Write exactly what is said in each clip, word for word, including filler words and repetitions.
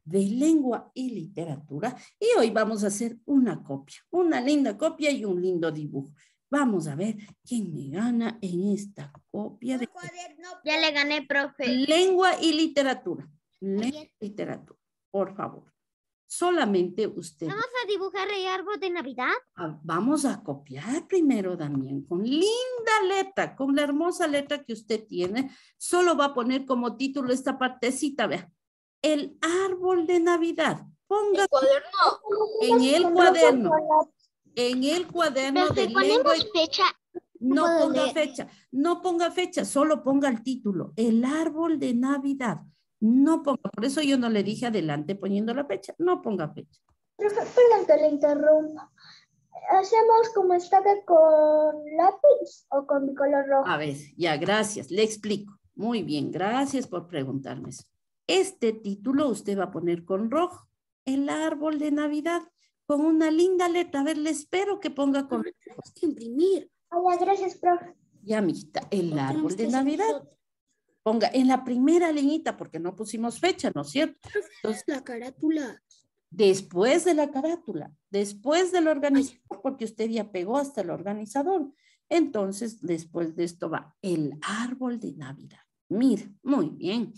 de lengua y literatura. Y hoy vamos a hacer una copia, una linda copia y un lindo dibujo. Vamos a ver quién me gana en esta copia de... Ya le gané, profe. Lengua y literatura. Lengua y literatura, por favor. Solamente usted... ¿Vamos a dibujar el árbol de Navidad? Ah, vamos a copiar primero, Damián, con linda letra, con la hermosa letra que usted tiene. Solo va a poner como título esta partecita, vea. El árbol de Navidad. Ponga en el cuaderno. En el cuaderno de lengua. Fecha. No puedo ponga leer. fecha, no ponga fecha, solo ponga el título, el árbol de Navidad. No ponga, por eso yo no le dije adelante poniendo la fecha, no ponga fecha. Profe, perdón que le interrumpa. ¿Hacemos como está con lápiz o con mi color rojo? A ver, ya, gracias, le explico. Muy bien, gracias por preguntarme eso. Este título usted va a poner con rojo, el árbol de Navidad, con una linda letra. A ver, le espero que ponga con... Tenemos que imprimir. Hola, gracias, profe. Ya, mijita, el árbol de Navidad. Ponga en la primera liñita, porque no pusimos fecha, ¿no es cierto? Entonces, la carátula. después de la carátula, después del organizador, porque usted ya pegó hasta el organizador. Entonces, después de esto va el árbol de Navidad. Mira, muy bien.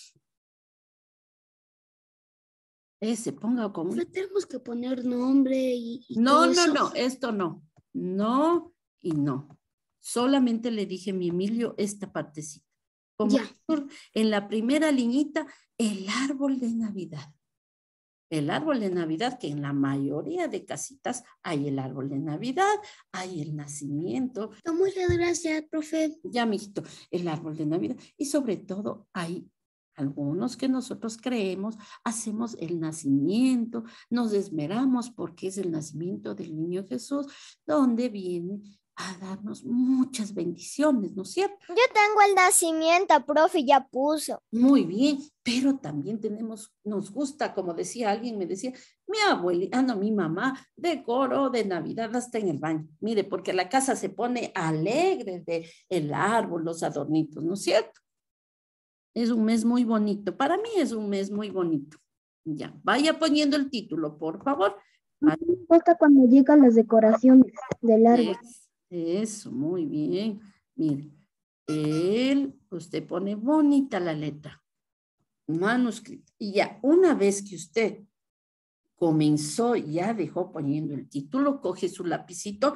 Ese, ponga como... Profe, tenemos que poner nombre y, y No, todo no, eso. no, esto no. No y no. Solamente le dije, mi Emilio, esta partecita. Como Ya. en la primera liñita, el árbol de Navidad. El árbol de Navidad, que en la mayoría de casitas hay el árbol de Navidad, hay el nacimiento. Muchas gracias, profe. Ya, mijito, el árbol de Navidad. Y sobre todo hay algunos que nosotros creemos, hacemos el nacimiento, nos esmeramos porque es el nacimiento del niño Jesús, donde viene a darnos muchas bendiciones, ¿no es cierto? Yo tengo el nacimiento, profe, ya puso. Muy bien, pero también tenemos, nos gusta, como decía alguien, me decía, mi abuelita, ah, no, mi mamá decoró de Navidad hasta en el baño. Mire, porque la casa se pone alegre de el árbol, los adornitos, ¿no es cierto? Es un mes muy bonito. Para mí es un mes muy bonito. Ya, vaya poniendo el título, por favor. Me gusta cuando llegan las decoraciones del árbol. Es- Eso, muy bien. Mire, él, usted pone bonita la letra, manuscrito. Y ya, una vez que usted comenzó, ya dejó poniendo el título, coge su lapicito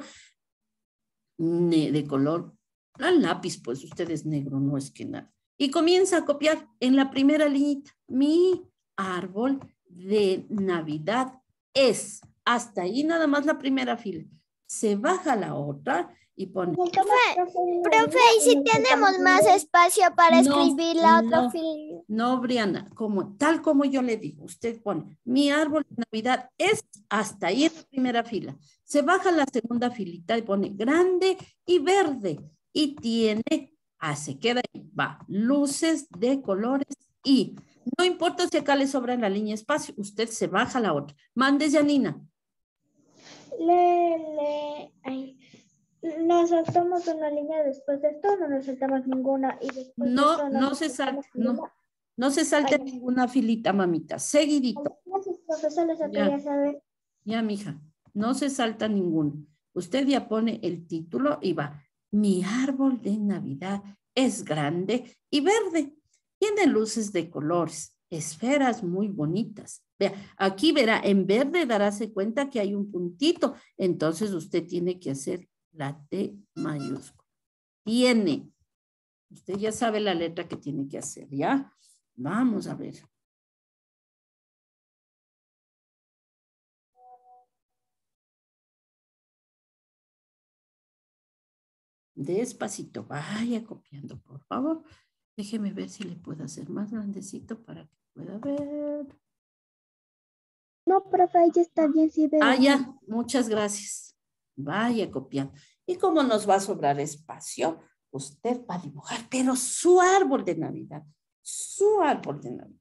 ne- de color, al lápiz, pues usted es negro, no es que nada. Y comienza a copiar en la primera liñita. Mi árbol de Navidad es, hasta ahí nada más la primera fila. Se baja la otra y pone... Profe, ¿y si tenemos más espacio para No, escribir la otra no, fila? No, Briana, como, tal como yo le digo, usted pone, mi árbol de Navidad es hasta ahí en la primera fila. Se baja la segunda filita y pone grande y verde. Y tiene, ah, se queda ahí, va, luces de colores y no importa si acá le sobra en la línea espacio, usted se baja la otra. Mande, Janina. Le, le, ay. Nos saltamos una línea después de esto, no nos saltamos ninguna. Y después de No, esto, no nos se saltamos salte, no, ninguna. no se salte Ay. ninguna filita, mamita, seguidito. Gracias, profesor, eso Ya. quería saber. Ya, mija, no se salta ninguno. Usted ya pone el título y va. Mi árbol de Navidad es grande y verde. Tiene luces de colores, esferas muy bonitas. Vea, aquí verá, en verde daráse cuenta que hay un puntito. Entonces usted tiene que hacer la T mayúscula. Tiene. Usted ya sabe la letra que tiene que hacer, ¿ya? Vamos a ver. Despacito, vaya copiando, por favor. Déjeme ver si le puedo hacer más grandecito para que pueda ver. No, profe, ahí ya está bien, sí veo. Ah, ya, muchas gracias. Vaya copiando. Y como nos va a sobrar espacio, usted va a dibujar, pero su árbol de Navidad. Su árbol de Navidad.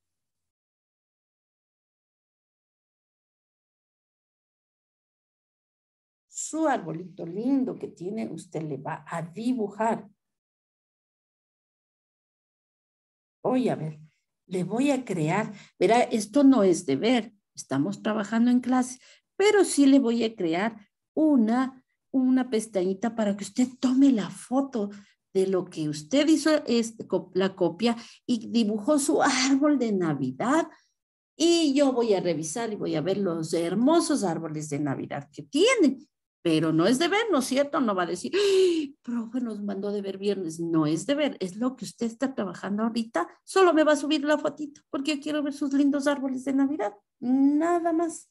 Su arbolito lindo que tiene, usted le va a dibujar. Voy a ver. le voy a crear, verá, esto no es deber, estamos trabajando en clase, pero sí le voy a crear una, una pestañita para que usted tome la foto de lo que usted hizo, es, la copia y dibujó su árbol de Navidad. Y yo voy a revisar y voy a ver los hermosos árboles de Navidad que tiene. Pero no es deber, ¿no es cierto? No va a decir, ¡ay, profe, nos mandó deber viernes! No es deber, es lo que usted está trabajando ahorita. Solo me va a subir la fotito porque yo quiero ver sus lindos árboles de Navidad. Nada más.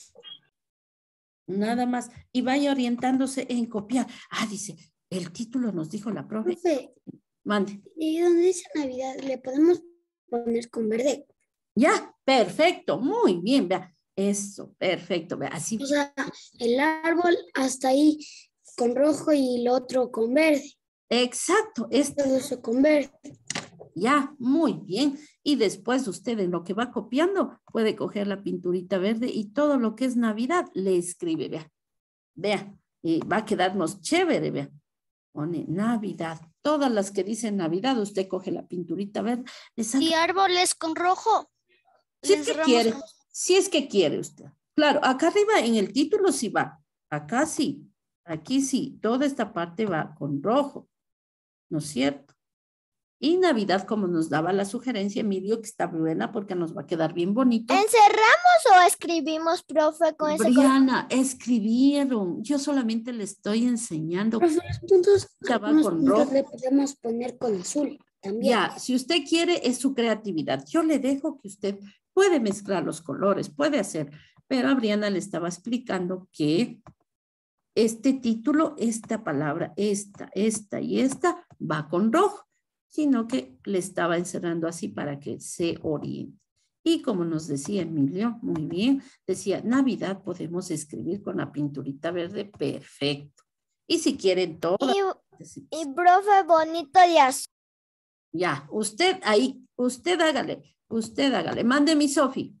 Nada más. Y vaya orientándose en copiar. Ah, dice, el título nos dijo la profe. Profe, Mande. y donde dice Navidad, le podemos poner con verde. Ya, perfecto, muy bien, vea. Eso, perfecto, vea, así. O sea, el árbol hasta ahí con rojo y el otro con verde. Exacto, esto. Todo eso con verde. Ya, muy bien. Y después usted en lo que va copiando puede coger la pinturita verde y todo lo que es Navidad le escribe, vea. Vea, y va a quedarnos chévere, vea. Pone Navidad. Todas las que dicen Navidad, usted coge la pinturita verde. Le saca. ¿Y árboles con rojo? Si es que quiere, si es que quiere usted. Claro, acá arriba en el título sí va. Acá sí, aquí sí. Toda esta parte va con rojo, ¿no es cierto? Y Navidad, como nos daba la sugerencia Emilio, que está buena porque nos va a quedar bien bonito. ¿Encerramos o escribimos, profe, con ese color? Briana, escribieron. Yo solamente le estoy enseñando. Profe, los puntos, Ya va algunos con puntos rojo. le podemos poner con azul también. Ya, si usted quiere, es su creatividad. Yo le dejo que usted puede mezclar los colores, puede hacer. Pero a Briana le estaba explicando que este título, esta palabra, esta, esta y esta, va con rojo, sino que le estaba encerrando así para que se oriente. Y como nos decía Emilio, muy bien, decía, Navidad podemos escribir con la pinturita verde, perfecto. Y si quieren todo. Y, y profe, bonito de azul. Ya, usted ahí, usted hágale, usted hágale. Mande mi Sofi.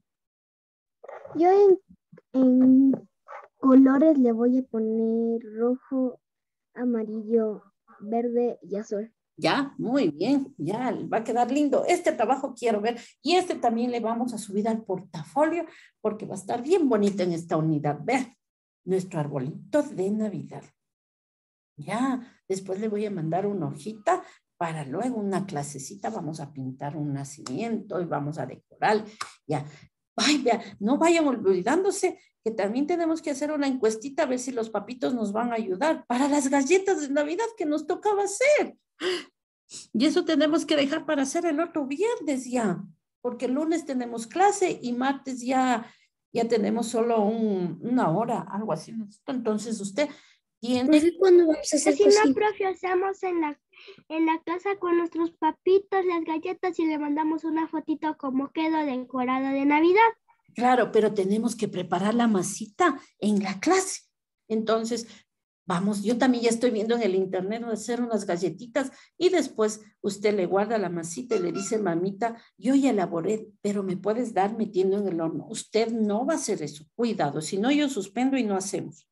Yo en, en colores le voy a poner rojo, amarillo, verde y azul. Ya, muy bien, ya va a quedar lindo. Este trabajo quiero ver y este también le vamos a subir al portafolio porque va a estar bien bonito en esta unidad. Vean, nuestro arbolito de Navidad. Ya, después le voy a mandar una hojita para luego una clasecita. Vamos a pintar un nacimiento y vamos a decorar. Ya, ay, vea, no vayan olvidándose que también tenemos que hacer una encuestita a ver si los papitos nos van a ayudar para las galletas de Navidad que nos tocaba hacer. Y eso tenemos que dejar para hacer el otro viernes ya, porque el lunes tenemos clase y martes ya, ya tenemos solo un, una hora, algo así. Entonces usted tiene... Profe, ¿cuándo vamos a hacer Si cocina? no, profe, hacemos en la, en la casa con nuestros papitos las galletas y le mandamos una fotito como quedó decorada de Navidad. Claro, pero tenemos que preparar la masita en la clase. Entonces, vamos, yo también ya estoy viendo en el internet hacer unas galletitas y después usted le guarda la masita y le dice, mamita, yo ya elaboré, pero me puedes dar metiendo en el horno. Usted no va a hacer eso, cuidado, si no yo suspendo y no hacemos.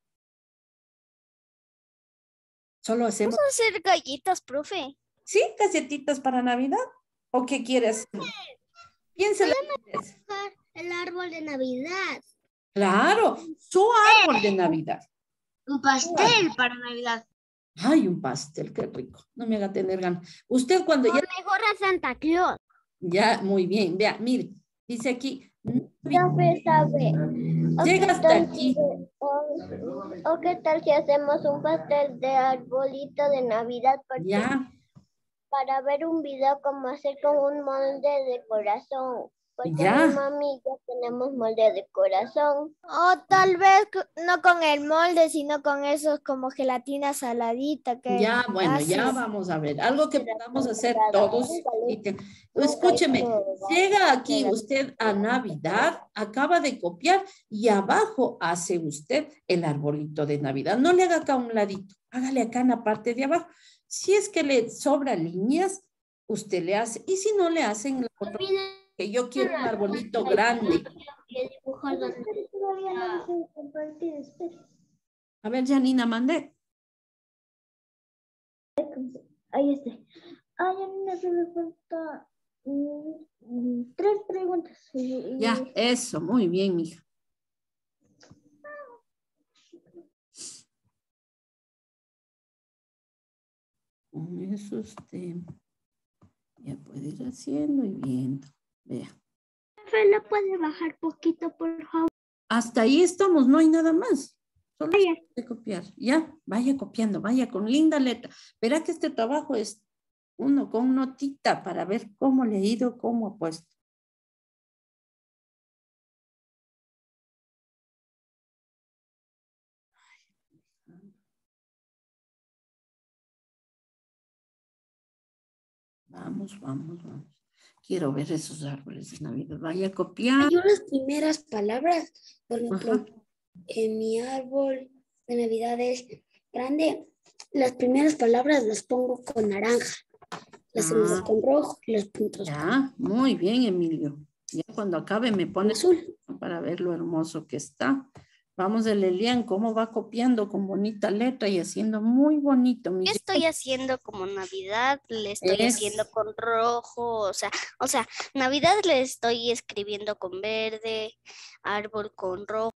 Solo hacemos... Vamos a hacer galletas, profe. ¿Sí? ¿Galletitas para Navidad? ¿O qué quieres? Piénsela. El árbol de Navidad. Claro, su árbol de Navidad. Un pastel para Navidad. Ay, un pastel, qué rico. No me haga tener ganas. Usted cuando ya... Mejor a Santa Claus. Ya, muy bien. Vea, mire, dice aquí... Profe, sabe. Llega hasta aquí. O, o qué tal si hacemos un pastel de arbolito de Navidad porque, Ya, para ver un video como hacer con un molde de corazón. Porque Ya. mi mami y yo tenemos molde de corazón. O tal vez co- no con el molde, sino con esos como gelatina saladita que ya, bueno, ya haces. vamos a ver. Algo que podamos hacer todos. Y te- Escúcheme, llega aquí usted a Navidad, acaba de copiar y abajo hace usted el arbolito de Navidad. No le haga acá a un ladito, hágale acá en la parte de abajo. Si es que le sobra líneas, usted le hace. Y si no le hacen la otra, que yo quiero un arbolito grande. A ver, Janina, mandé. Ahí está. Ay, a mí me hace falta Mm, Tres preguntas. y- Ya, eso, muy bien, mija. Con eso usted ya puede ir haciendo y viendo. Vea. Profe, ¿lo puede bajar poquito, por favor? Hasta ahí estamos, no hay nada más. Solo Vaya. hay que copiar. Ya, vaya copiando, vaya con linda letra. Verá que este trabajo es uno con notita para ver cómo le ha ido, cómo ha puesto. Vamos, vamos, vamos. Quiero ver esos árboles de Navidad. Vaya a copiar. Yo las primeras palabras, por ejemplo, Ajá. en mi árbol de Navidad es grande. Las primeras palabras las pongo con naranja, las segundas Ah, con rojo y los puntos con ya, muy bien, Emilio. Ya cuando acabe me pone azul. para ver lo hermoso que está. Vamos a Lelian, cómo va copiando con bonita letra y haciendo muy bonito. Yo estoy haciendo como Navidad, le estoy Es- haciendo con rojo, o sea, o sea, Navidad le estoy escribiendo con verde, árbol con rojo.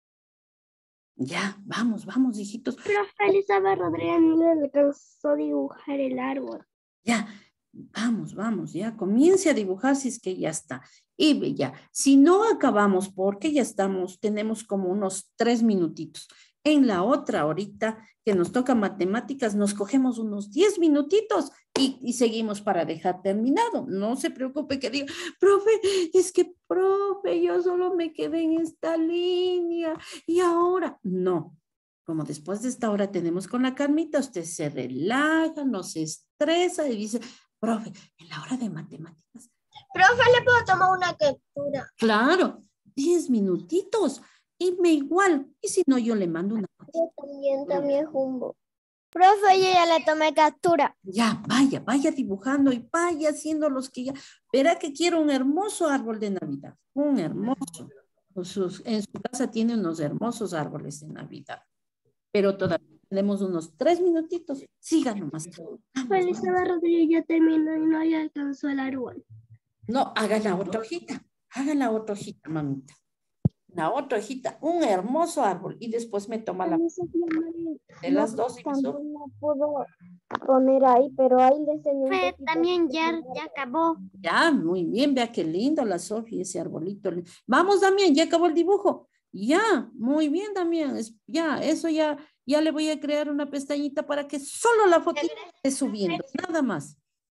Ya, vamos, vamos, hijitos. Profe, Elizabeth Rodríguez no le alcanzó a dibujar el árbol. Ya, vamos, vamos, ya, comience a dibujar si es que ya está. Y ve, ya, si no acabamos, porque ya estamos, tenemos como unos tres minutitos. En la otra ahorita que nos toca matemáticas, nos cogemos unos diez minutitos y, y seguimos para dejar terminado. No se preocupe que diga, profe, es que, profe, yo solo me quedé en esta línea y ahora, no. Como después de esta hora tenemos con la Carmita, usted se relaja, no se estresa y dice, profe, en la hora de matemáticas. Profe, ¿le puedo tomar una captura? Claro, diez minutitos y me igual. Y si no, yo le mando una. Yo también, también jumbo. Profe, yo ya le tomé captura. Ya, vaya, vaya dibujando y vaya haciendo los que ya. Verá que quiero un hermoso árbol de Navidad, un hermoso. Sus- en su casa tiene unos hermosos árboles de Navidad, pero todavía tenemos unos tres minutitos. Sigan nomás. Vamos, vamos. Elizabeth Rodríguez ya terminó y no le alcanzó el árbol. No, haga la otra hojita, haga la otra hojita, mamita. La otra hojita, un hermoso árbol. Y después me toma la de las dos y me También sopa. no pudo poner ahí, pero ahí le enseñó un Profe, poquito. también ya, ya acabó. Ya, muy bien, vea qué lindo la Sofía, ese arbolito. Vamos, Damián, ya acabó el dibujo. Ya, muy bien, Damián. Es- ya, eso ya, ya le voy a crear una pestañita para que solo la fotito esté subiendo, nada más.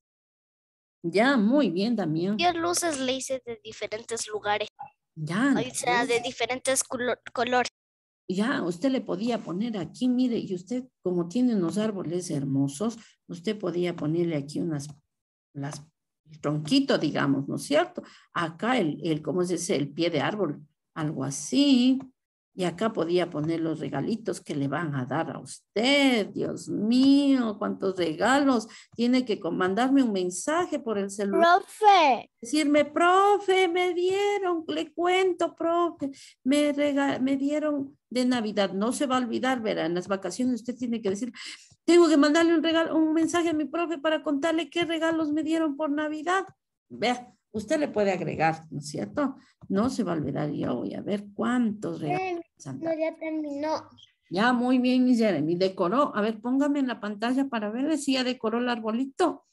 Ya, muy bien, Damián. Yo luces le hice de diferentes lugares, Ya, o sea, de diferentes culo- colores. ya, usted le podía poner aquí, mire, y usted como tiene unos árboles hermosos, usted podía ponerle aquí unas, las, el tronquito, digamos, ¿no es cierto? Acá el, el, ¿cómo se dice? El pie de árbol, algo así. Y acá podía poner los regalitos que le van a dar a usted. Dios mío, cuántos regalos. Tiene que mandarme un mensaje por el celular. Profe, Decirme, profe, me dieron, le cuento, profe, me, rega me dieron de Navidad. No se va a olvidar, verá, en las vacaciones usted tiene que decir, tengo que mandarle un, regalo, un mensaje a mi profe para contarle qué regalos me dieron por Navidad. Vea, usted le puede agregar, ¿no es cierto? No se va a olvidar, yo voy a ver cuántos regalos. no, ya terminó. Ya, muy bien, mi Jeremy, decoró. A ver, póngame en la pantalla para ver si ya decoró el arbolito.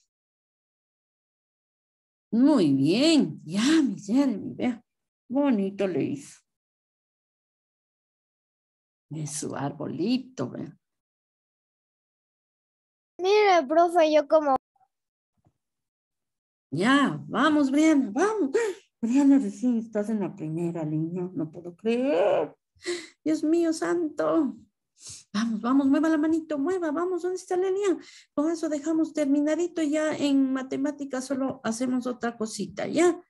Muy bien, ya, mi Jeremy, vea, bonito le hizo. Es su arbolito, vea. Mire, profe, yo como... Ya, vamos, Briana, vamos. Briana, recién estás en la primera línea, no puedo creer. Dios mío, santo. Vamos, vamos, mueva la manito, mueva, vamos, ¿dónde está la línea? Con eso dejamos terminadito ya en matemáticas, solo hacemos otra cosita, ¿ya?